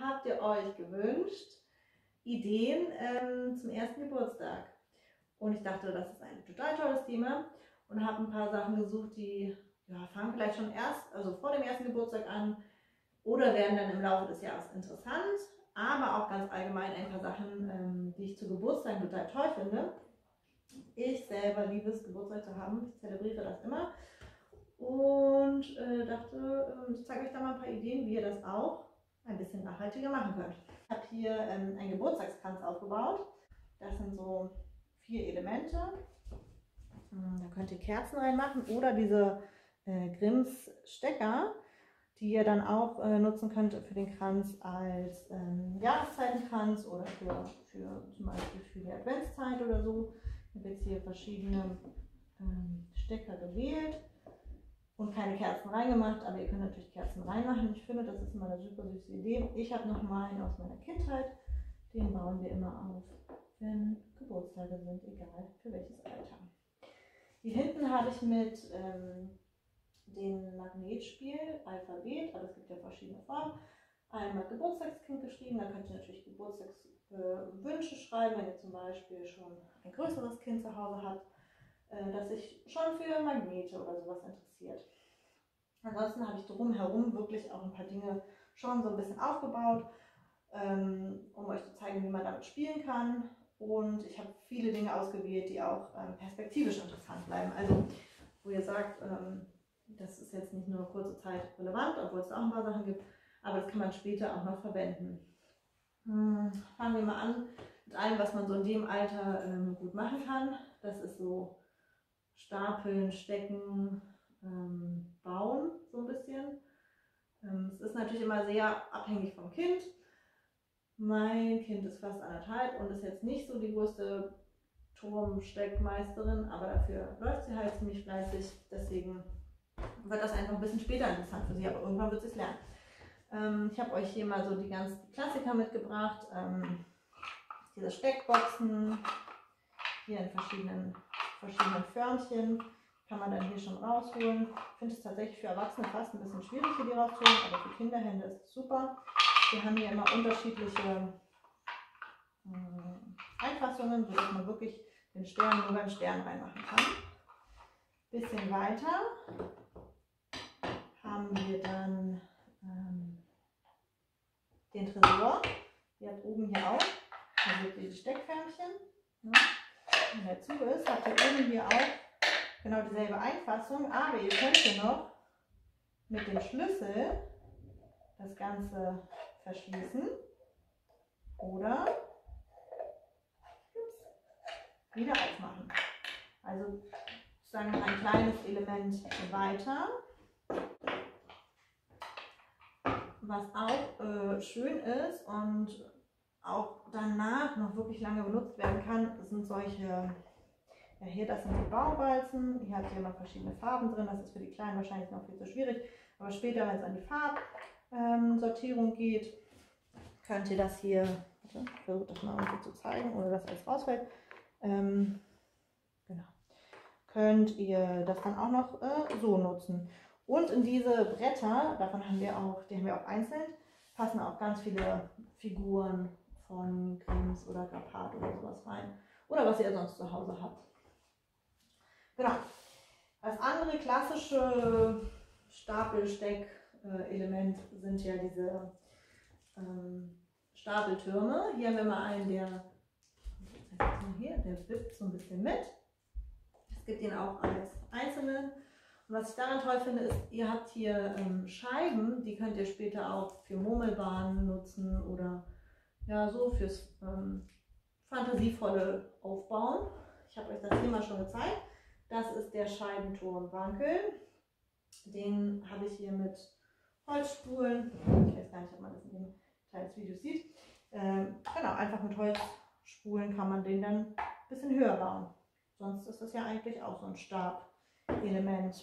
habt ihr euch gewünscht, Ideen zum ersten Geburtstag. Und ich dachte, das ist ein total tolles Thema und habe ein paar Sachen gesucht, die fangen vielleicht schon also vor dem ersten Geburtstag an oder werden dann im Laufe des Jahres interessant, aber auch ganz allgemein ein paar Sachen, die ich zu Geburtstag total toll finde. Ich selber liebe es, Geburtstag zu haben, ich zelebriere das immer und dachte, ich zeige euch da mal ein paar Ideen, wie ihr das auch ein bisschen nachhaltiger machen könnt. Ich habe hier einen Geburtstagskranz aufgebaut. Das sind so 4 Elemente. Da könnt ihr Kerzen reinmachen oder diese Grimms Stecker, die ihr dann auch nutzen könnt für den Kranz als Jahreszeitenkranz oder für zum Beispiel für die Adventszeit oder so. Ich habe jetzt hier verschiedene Stecker gewählt und keine Kerzen reingemacht, aber ihr könnt natürlich Kerzen reinmachen. Ich finde, das ist immer eine super süße Idee. Ich habe noch mal einen aus meiner Kindheit, den bauen wir immer auf, wenn Geburtstage sind, egal für welches Alter. Hier hinten habe ich mit dem Magnetspiel Alphabet, aber es gibt ja verschiedene Formen, einmal Geburtstagskind geschrieben. Da könnt ihr natürlich Geburtstagswünsche schreiben, wenn ihr zum Beispiel schon ein größeres Kind zu Hause habt, das sich schon für Magnete oder sowas interessiert. Ansonsten habe ich drumherum wirklich auch ein paar Dinge schon so ein bisschen aufgebaut, um euch zu zeigen, wie man damit spielen kann. Und ich habe viele Dinge ausgewählt, die auch perspektivisch interessant bleiben. Also wo ihr sagt, das ist jetzt nicht nur kurze Zeit relevant, obwohl es da auch ein paar Sachen gibt, aber das kann man später auch noch verwenden. Fangen wir mal an mit allem, was man so in dem Alter gut machen kann. Das ist so Stapeln, Stecken, Bauen so ein bisschen. Es ist natürlich immer sehr abhängig vom Kind. Mein Kind ist fast 1,5 und ist jetzt nicht so die größte Turmsteckmeisterin, aber dafür läuft sie halt ziemlich fleißig. Deswegen wird das einfach ein bisschen später interessant für sie, aber irgendwann wird sie es lernen. Ich habe euch hier mal so die ganzen Klassiker mitgebracht. Diese Steckboxen, hier in verschiedenen Förmchen, kann man dann hier schon rausholen. Ich finde es tatsächlich für Erwachsene fast ein bisschen schwierig, hier die rauszuholen, aber für Kinderhände ist es super. Wir haben hier immer unterschiedliche Einfassungen, sodass man wirklich den Stern nur beim Stern reinmachen kann. Bisschen weiter haben wir dann den Tresor. Ihr habt oben hier auch die Steckförmchen. Ne? Wenn der zu ist, habt ihr oben hier auch genau dieselbe Einfassung, aber ihr könnt hier noch mit dem Schlüssel das Ganze verschließen oder wieder aufmachen. Also sozusagen ein kleines Element weiter. Was auch schön ist und auch danach noch wirklich lange benutzt werden kann, sind solche, hier das sind die Bauwalzen, hier habt ihr immer verschiedene Farben drin, das ist für die Kleinen wahrscheinlich noch viel zu schwierig, aber später, wenn es an die Farbsortierung geht, könnt ihr das hier, ich versuche das mal irgendwie zu zeigen, ohne dass alles rausfällt, genau, könnt ihr das dann auch noch so nutzen. Und in diese Bretter, die haben wir auch einzeln, passen auch ganz viele Figuren von Grimms oder Grapat oder sowas rein. Oder was ihr sonst zu Hause habt. Genau. Das andere klassische Stapelsteck-Element sind ja diese Stapeltürme. Hier haben wir mal einen, der wippt so ein bisschen mit. Es gibt ihn auch als einzelnen. Und was ich daran toll finde, ist, ihr habt hier Scheiben, die könnt ihr später auch für Murmelbahnen nutzen oder ja, so fürs fantasievolle Aufbauen. Ich habe euch das hier mal schon gezeigt. Das ist der Scheibenturmwankel. Den habe ich hier mit Holzspulen. Ich weiß gar nicht, ob man das in dem Teil des Videos sieht. Genau, einfach mit Holzspulen kann man den dann ein bisschen höher bauen. Sonst ist das ja eigentlich auch so ein Stabelement.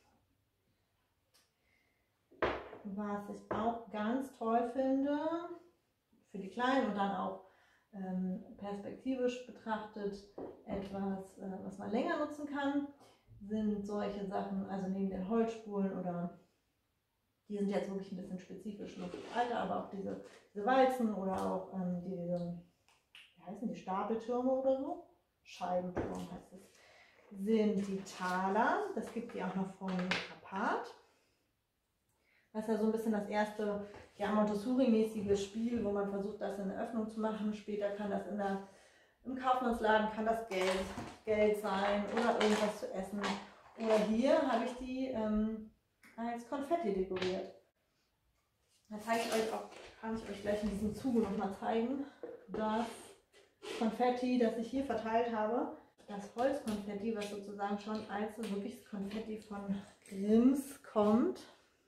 Was ich auch ganz toll finde, für die Kleinen und dann auch perspektivisch betrachtet etwas, was man länger nutzen kann, sind solche Sachen, also neben den Holzspulen oder Die sind jetzt wirklich ein bisschen spezifisch nur für das Alter, aber auch diese Walzen oder auch diese, wie heißen die, Stapeltürme oder so? Scheibenturm heißt es. Sind die Thaler. Das gibt die auch noch von Apart. Das ist ja so ein bisschen das erste, ja, Montessori-mäßige Spiel, wo man versucht, das in der Öffnung zu machen. Später kann das im Kaufmannsladen kann das Geld sein oder irgendwas zu essen. Oder hier habe ich die als Konfetti dekoriert. Da kann ich euch gleich in diesem Zuge nochmal zeigen. Das Konfetti, das ich hier verteilt habe, das Holzkonfetti, was sozusagen schon als wirkliches Konfetti von Grimms kommt.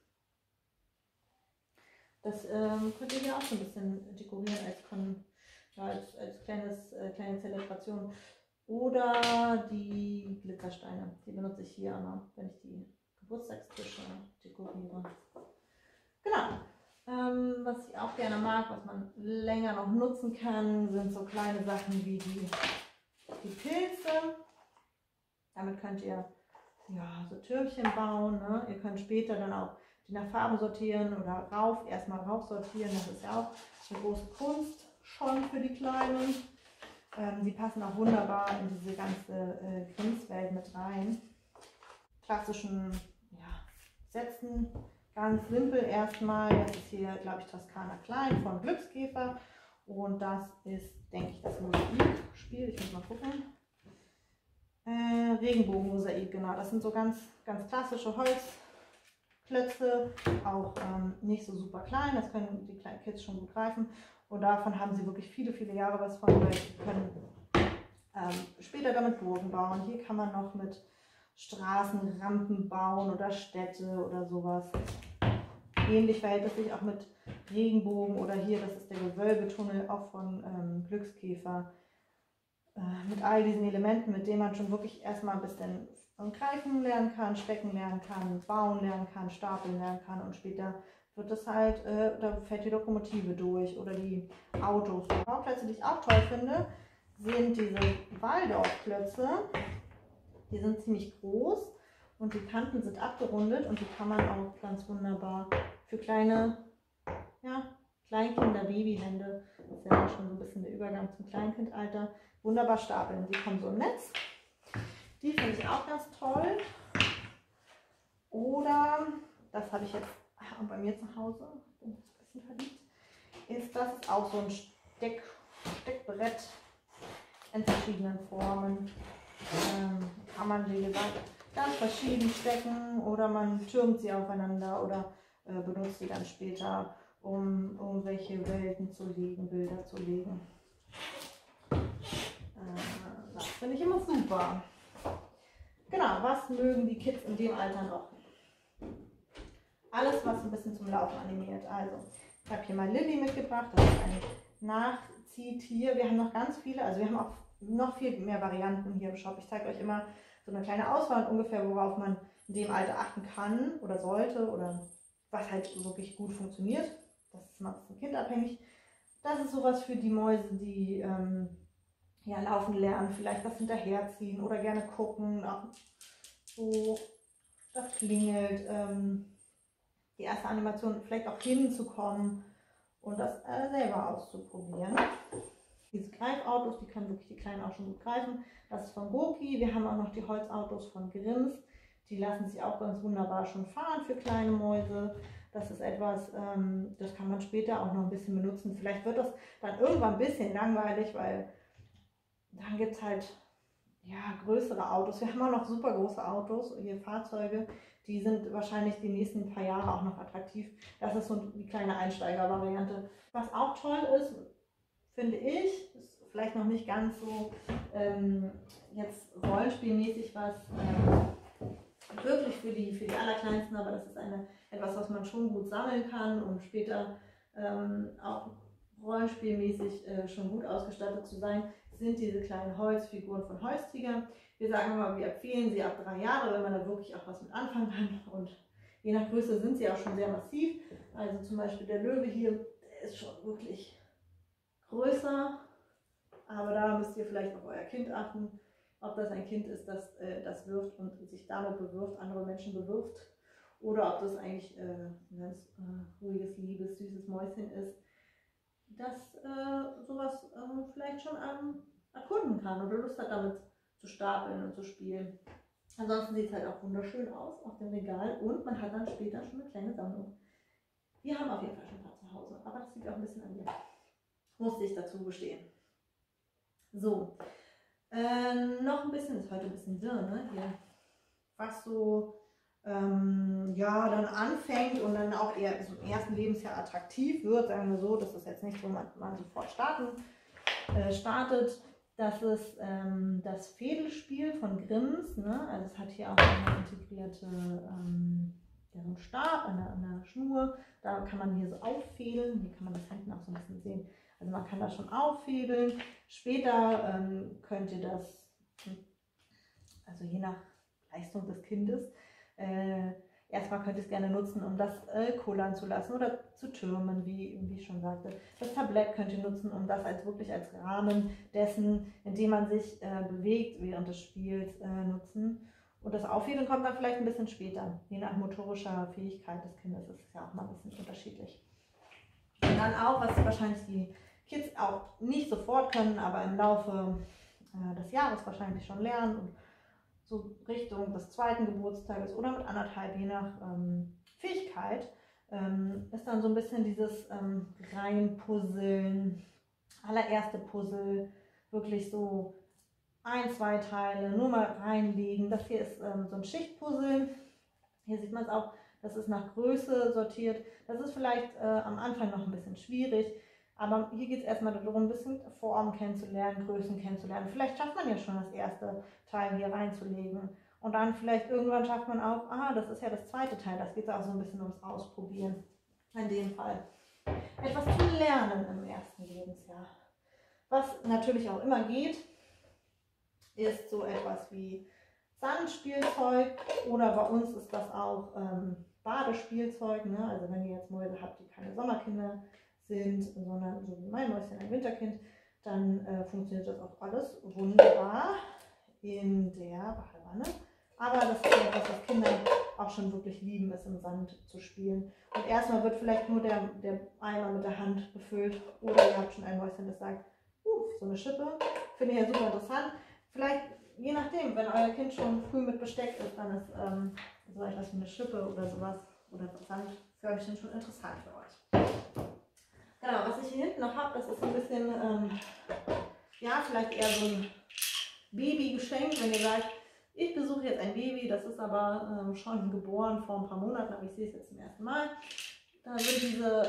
Das könnt ihr hier auch so ein bisschen dekorieren als kleine Zelebration. Oder die Glitzersteine, die benutze ich hier immer, wenn ich die Geburtstagstische dekoriere. Genau. Was ich auch gerne mag, was man länger noch nutzen kann, sind so kleine Sachen wie die Pilze. Damit könnt ihr ja so Türmchen bauen. Ne? Ihr könnt später dann auch die nach Farben sortieren oder erstmal rauf sortieren. Das ist ja auch eine große Kunst schon für die Kleinen. Die passen auch wunderbar in diese ganze Grimms-Welt mit rein. Klassischen Sätzen, ganz simpel erstmal. Das ist hier, glaube ich, Toskana Klein von Glückskäfer. Und das ist, denke ich, das Mosaikspiel. Ich muss mal gucken. Regenbogenmosaik, genau. Das sind so ganz, ganz klassische Holzklötze, auch nicht so super klein. Das können die kleinen Kids schon gut greifen. Und davon haben sie wirklich viele, viele Jahre was von, weil sie können später damit Burgen bauen. Hier kann man noch mit Straßenrampen bauen oder Städte oder sowas. Ähnlich verhält es sich auch mit Regenbogen oder hier, das ist der Gewölbetunnel, auch von Glückskäfer. Mit all diesen Elementen, mit denen man schon wirklich erstmal ein bisschen greifen lernen kann, stecken lernen kann, bauen lernen kann, stapeln lernen kann und später wird das halt, da fährt die Lokomotive durch oder die Autos. Die Bauplätze, die ich auch toll finde, sind diese Waldorfklötze. Die sind ziemlich groß und die Kanten sind abgerundet und die kann man auch ganz wunderbar für kleine, ja, Kleinkinder, Babyhände, das ist ja auch schon so ein bisschen der Übergang zum Kleinkindalter, wunderbar stapeln. Die kommen so im Netz. Die finde ich auch ganz toll. Oder, das habe ich jetzt bei mir zu Hause, bin ich ein bisschen verliebt, ist das auch so ein Steckbrett in verschiedenen Formen. Kann man, wie gesagt, ganz verschieden stecken oder man türmt sie aufeinander oder benutzt sie dann später, um irgendwelche Welten zu legen, Bilder zu legen. Das finde ich immer super. Genau, was mögen die Kids in dem Alter noch? Alles, was ein bisschen zum Laufen animiert. Also, ich habe hier mal Lilly mitgebracht, das ist ein Nachziehtier. Wir haben noch ganz viele, also wir haben auch noch viel mehr Varianten hier im Shop. Ich zeige euch immer so eine kleine Auswahl ungefähr, worauf man in dem Alter achten kann oder sollte oder was halt wirklich gut funktioniert. Das ist mal ein bisschen kindabhängig. Das ist sowas für die Mäuse, die ja, laufen lernen, vielleicht was hinterherziehen oder gerne gucken, auch so, das klingelt, die erste Animation vielleicht auch hinzukommen und das selber auszuprobieren. Diese Greifautos, die können wirklich die Kleinen auch schon gut greifen. Das ist von Goki. Wir haben auch noch die Holzautos von Grimms. Die lassen sich auch ganz wunderbar schon fahren für kleine Mäuse. Das ist etwas, das kann man später auch noch ein bisschen benutzen. Vielleicht wird das dann irgendwann ein bisschen langweilig, weil dann gibt es halt ja, größere Autos. Wir haben auch noch super große Autos, hier Fahrzeuge. Die sind wahrscheinlich die nächsten paar Jahre auch noch attraktiv. Das ist so die kleine Einsteigervariante. Was auch toll ist, finde ich, ist vielleicht noch nicht ganz so jetzt rollenspielmäßig was wirklich für die Allerkleinsten, aber das ist etwas, was man schon gut sammeln kann und später auch rollenspielmäßig schon gut ausgestattet zu sein, sind diese kleinen Holzfiguren von Holztiger. Wir sagen immer, wir empfehlen sie ab 3 Jahre, wenn man da wirklich auch was mit anfangen kann und je nach Größe sind sie auch schon sehr massiv. Also zum Beispiel der Löwe hier, der ist schon wirklich größer, aber da müsst ihr vielleicht auf euer Kind achten, ob das ein Kind ist, das das wirft und sich damit bewirft, andere Menschen bewirft oder ob das eigentlich ein ganz ruhiges, liebes, süßes Mäuschen ist, das sowas vielleicht schon erkunden kann oder Lust hat, damit zu stapeln und zu spielen. Ansonsten sieht es halt auch wunderschön aus auf dem Regal und man hat dann später schon eine kleine Sammlung. Wir haben auf jeden Fall schon ein paar zu Hause, aber das liegt auch ein bisschen an mir. Musste ich dazu gestehen. So, noch ein bisschen, ist heute ein bisschen wirr, ne? Hier, was so ja, dann anfängt und dann auch eher im ersten Lebensjahr attraktiv wird, sagen wir so, das ist jetzt nicht so, man sofort startet. Das ist das Fädelspiel von Grimms, ne? Also es hat hier auch eine integrierte ja, so einen Stab an der Schnur, da kann man hier so auffädeln, hier kann man das hinten auch so ein bisschen sehen, also man kann das schon auffädeln. Später könnt ihr das, also je nach Leistung des Kindes, erstmal könnt ihr es gerne nutzen, um das kullern zu lassen oder zu türmen, wie ich schon sagte. Das Tablett könnt ihr nutzen, um das wirklich als Rahmen dessen, in dem man sich bewegt während des Spiels, nutzen. Und das Aufheben kommt dann vielleicht ein bisschen später, je nach motorischer Fähigkeit des Kindes. Das ist ja auch mal ein bisschen unterschiedlich. Und dann auch, was wahrscheinlich die Kids auch nicht sofort können, aber im Laufe des Jahres wahrscheinlich schon lernen und so Richtung des 2. Geburtstages oder mit 1,5, je nach Fähigkeit, ist dann so ein bisschen dieses Reinpuzzeln, allererste Puzzle, wirklich so 1, 2 Teile, nur mal reinlegen. Das hier ist so ein Schichtpuzzle. Hier sieht man es auch, das ist nach Größe sortiert. Das ist vielleicht am Anfang noch ein bisschen schwierig, aber hier geht es erstmal darum, ein bisschen Formen kennenzulernen, Größen kennenzulernen. Vielleicht schafft man ja schon das erste Teil hier reinzulegen. Und dann vielleicht irgendwann schafft man auch, das ist ja das zweite Teil. Das geht auch so ein bisschen ums Ausprobieren. In dem Fall. Etwas zu lernen im ersten Lebensjahr. Was natürlich auch immer geht, ist so etwas wie Sandspielzeug oder bei uns ist das auch Badespielzeug. Ne? Also wenn ihr jetzt Mäuse habt, die keine Sommerkinder sind, sondern so wie mein Mäuschen ein Winterkind, dann funktioniert das auch alles wunderbar in der Badewanne. Aber das ist etwas, was Kinder auch schon wirklich lieben, ist im Sand zu spielen. Und erstmal wird vielleicht nur der Eimer mit der Hand befüllt oder ihr habt schon ein Mäuschen, das sagt, so eine Schippe, finde ich ja super interessant. Vielleicht, je nachdem, wenn euer Kind schon früh mit Besteck ist, dann ist so etwas wie eine Schippe oder sowas oder Sandförmchen schon interessant für euch. Genau, was ich hier hinten noch habe, das ist ein bisschen, ja, vielleicht eher so ein Babygeschenk, wenn ihr sagt, ich besuche jetzt ein Baby, das ist aber schon geboren vor ein paar Monaten, aber ich sehe es jetzt zum ersten Mal. Da sind diese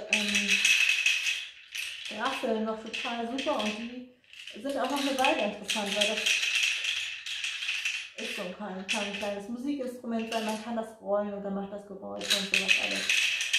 Rasseln noch total super und die sind auch noch eine Weile interessant, weil das ist so ein kleines Musikinstrument sein, man kann das rollen und dann macht das Geräusch und sowas alles.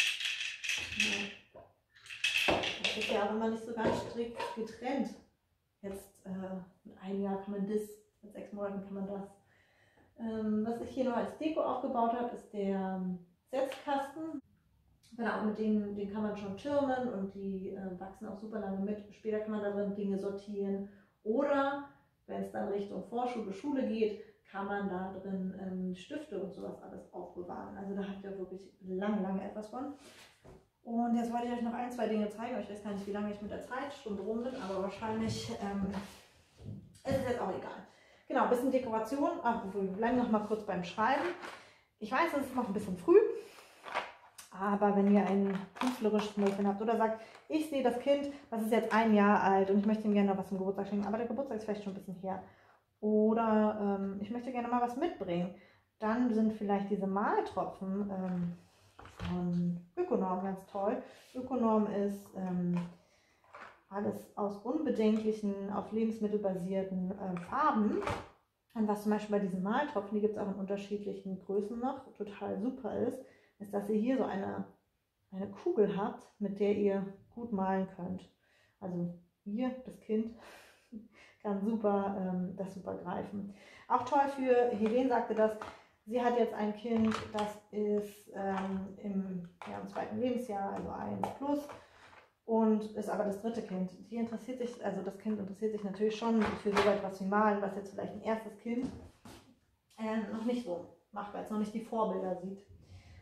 Ja. Das ist ja auch immer nicht so ganz strikt getrennt. Jetzt mit einem Jahr kann man das, mit 6 Monaten kann man das. Was ich hier noch als Deko aufgebaut habe, ist der Setzkasten. Genau, mit den kann man schon türmen und die wachsen auch super lange mit. Später kann man darin Dinge sortieren. Oder wenn es dann Richtung Vorschule, Schule geht, kann man da drin Stifte und sowas alles aufbewahren. Also da habt ihr wirklich lange etwas von. Und jetzt wollte ich euch noch 1, 2 Dinge zeigen. Ich weiß gar nicht, wie lange ich mit der Zeitstunde rum bin, aber wahrscheinlich ist es jetzt auch egal. Genau, ein bisschen Dekoration. Wir bleiben noch mal kurz beim Schreiben. Ich weiß, es ist noch ein bisschen früh, aber wenn ihr ein künstlerisches Mädchen habt oder sagt, ich sehe das Kind, das ist jetzt 1 Jahr alt und ich möchte ihm gerne was zum Geburtstag schenken, aber der Geburtstag ist vielleicht schon ein bisschen her. Oder ich möchte gerne mal was mitbringen. Dann sind vielleicht diese Maltropfen von Ökonorm ganz toll. Ökonorm ist alles aus unbedenklichen, auf Lebensmittel basierten Farben. Und was zum Beispiel bei diesen Maltropfen, die gibt es auch in unterschiedlichen Größen noch, total super ist, dass ihr hier so eine Kugel habt, mit der ihr gut malen könnt. Also hier, das Kind, kann das super greifen. Auch toll für, Helene sagte das, sie hat jetzt ein Kind, das ist im 2. Lebensjahr, also 1+, und ist aber das 3. Kind. Die interessiert sich, also das Kind interessiert sich natürlich schon für so etwas wie Malen, was jetzt vielleicht ein erstes Kind noch nicht so macht, weil es noch nicht die Vorbilder sieht.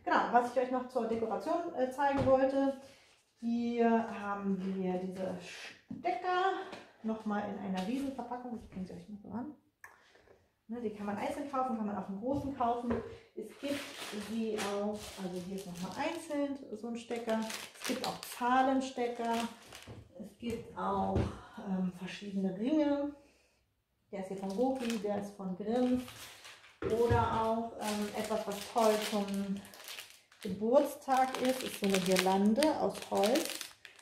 Genau, was ich euch noch zur Dekoration zeigen wollte. Hier haben wir diese Stecker, nochmal in einer riesen Verpackung. Ich bringe sie euch mal so an. Ne, die kann man einzeln kaufen, kann man auch einen großen kaufen. Es gibt sie auch, also hier ist nochmal einzeln so ein Stecker. Es gibt auch Zahlenstecker. Es gibt auch verschiedene Ringe. Der ist hier von Gopi, der ist von Grimm. Oder auch etwas, was toll zum Geburtstag ist so eine Girlande aus Holz.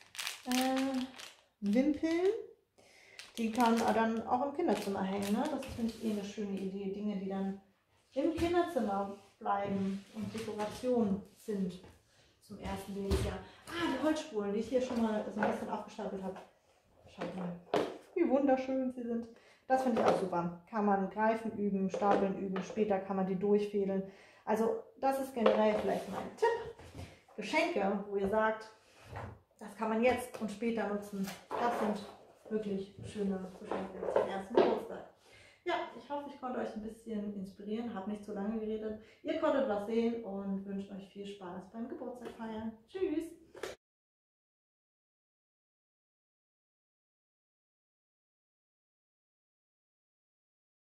Wimpeln. Die kann dann auch im Kinderzimmer hängen. Ne? Das finde ich eh eine schöne Idee. Dinge, die dann im Kinderzimmer bleiben und Dekoration sind zum ersten Lebensjahr. Ah, die Holzspulen, die ich hier schon mal so ein bisschen aufgestapelt habe. Schaut mal, wie wunderschön sie sind. Das finde ich auch super. Kann man greifen üben, stapeln üben, später kann man die durchfädeln. Also das ist generell vielleicht mein Tipp. Geschenke, wo ihr sagt, das kann man jetzt und später nutzen. Das sind wirklich schöne Geschenke zum ersten Geburtstag. Ja, ich hoffe, ich konnte euch ein bisschen inspirieren, habe nicht zu lange geredet. Ihr konntet was sehen und wünsche euch viel Spaß beim Geburtstag feiern. Tschüss!